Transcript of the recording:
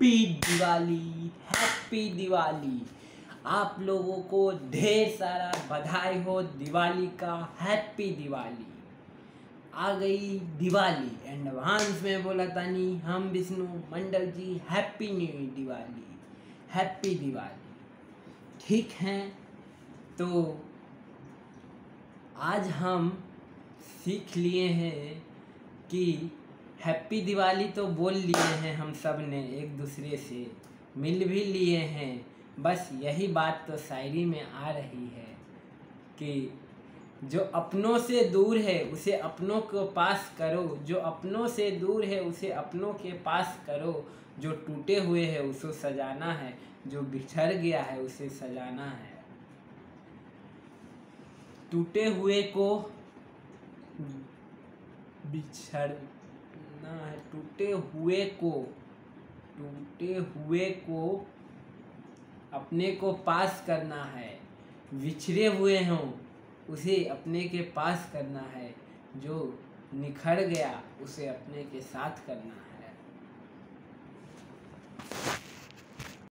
Happy Diwali. आप लोगों को ढेर सारा बधाई हो दिवाली का। हैप्पी दिवाली। आ गई दिवाली, एडवांस में बोला तानी हम Vishnu Mandal ji happy new Diwali, happy Diwali. ठीक है, तो आज हम सीख लिए हैं कि हैप्पी दिवाली तो बोल लिए हैं, हम सब ने एक दूसरे से मिल भी लिए हैं। बस यही बात तो शायरी में आ रही है कि जो अपनों से दूर है उसे अपनों के पास करो, जो अपनों से दूर है उसे अपनों के पास करो, जो टूटे हुए है उसे सजाना है, जो बिछड़ गया है उसे सजाना है। टूटे हुए को बिछड़ना है, टूटे हुए को अपने को पास करना है, बिछड़े हुए हों उसे अपने के पास करना है, जो निखर गया उसे अपने के साथ करना है।